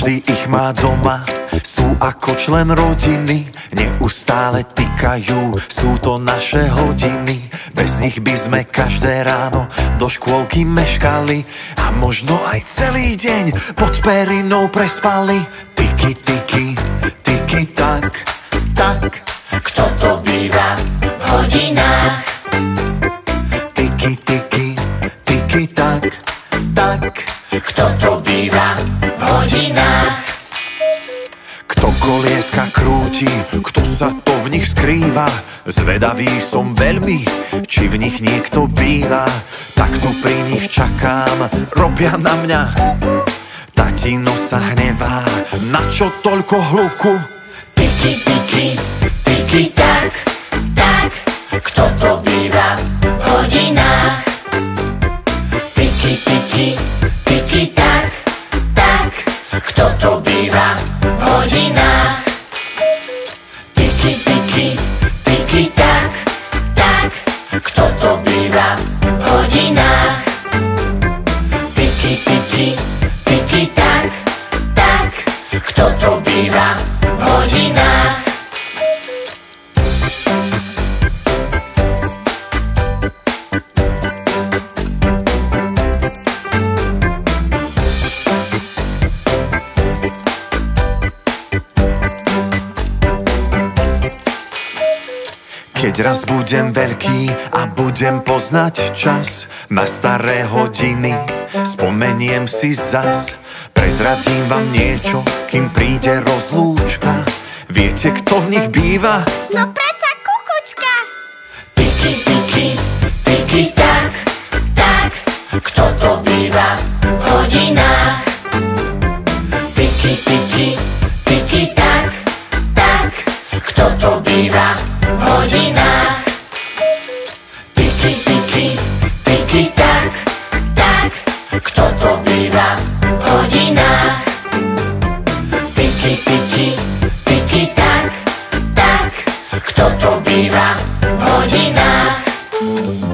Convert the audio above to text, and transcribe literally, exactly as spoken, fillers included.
Každý ich má doma, sú ako člen rodiny, neustále tikajú, sú to naše hodiny. Bez nich by sme každé ráno do škôlky meškali a možno aj celý deň pod perinou prespali. Tiki, tiki, tiki, tak, tak. Kto to býva v hodinách? Tiki, tiki, tiki, tak, tak. Kto to býva v hodinách? Kto kolieska krúti, kto sa to v nich skrýva? Zvedavý som veľmi, či v nich niekto býva. Tak tu pri nich čakám, robia na mňa. Tatino sa hnevá, na čo toľko hluku? Tiki, tiki, tiki, tak, tak. Kto to býva v hodinách? Tiki, tiki, tiki, tak, tak. Kto to býva v hodinách? Tiki, tiki, tiki, tak, tak. Kto to býva v hodinách? Tiki, tiki, tiki, tak, tak. Kto to býva v hodinách? Keď raz budem veľký a budem poznať čas na staré hodiny, spomeniem si zas. Prezradím vám niečo, kým príde rozlúčka. Viete, kto v nich býva? No preca kukučka. Tiki, tiki, tiki, tak, tak. Kto to býva v hodinách? Tiki, tiki, tiki, tak, tak. Kto to býva v hodinách? Tiki, tiki, tiki, tak, tak. Kto to býva v hodinách? Tiki, tiki, tiki, tak, tak. Kto to býva v hodinách?